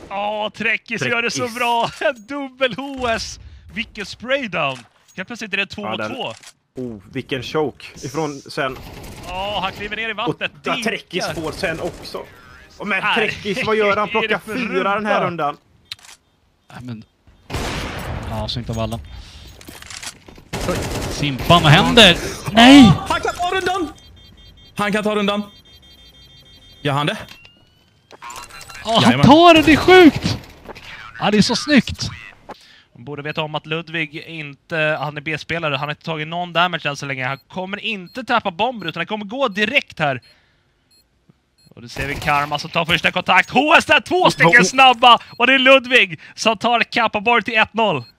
Trekkis gör det så bra! En dubbel HS! Vilken spraydown! Helt plötsligt är det 2-2. Vilken choke ifrån sen. Han kliver ner i vattnet. Och Trekkis får sen också. Och men Trekkis, vad gör han? Plockar 4 den här rundan. Men... Ja, så inte av alla. Simpan, vad händer? Nej! Han kan ta rundan! Han kan ta rundan. Gör han det? Han tar det, det är sjukt! Ja, det är så snyggt. Man borde veta om att Ludvig inte... Han är B-spelare, han har inte tagit någon damage än så länge. Han kommer inte tappa bomber utan han kommer gå direkt här. Och då ser vi Karma som tar första kontakt. HS där, 2 stycken snabba! Och det är Ludvig som tar Kappaborg till 1-0.